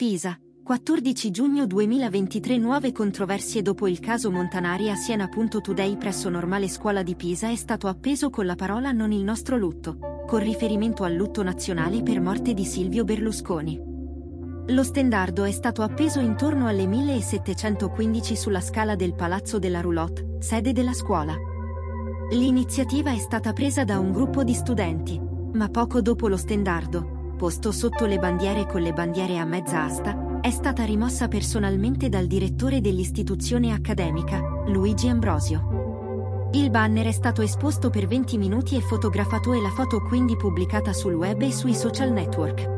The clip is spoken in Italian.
Pisa, 14 giugno 2023. Nuove controversie dopo il caso Montanari a Siena. Today presso Normale Scuola di Pisa è stato appeso con la parola "non il nostro lutto", con riferimento al lutto nazionale per morte di Silvio Berlusconi. Lo stendardo è stato appeso intorno alle 1715 sulla scala del Palazzo della Roulotte, sede della scuola. L'iniziativa è stata presa da un gruppo di studenti, ma poco dopo lo stendardo, posto sotto le bandiere con le bandiere a mezza asta, è stata rimossa personalmente dal direttore dell'istituzione accademica, Luigi Ambrosio. Il banner è stato esposto per 20 minuti e fotografato, e la foto quindi pubblicata sul web e sui social network.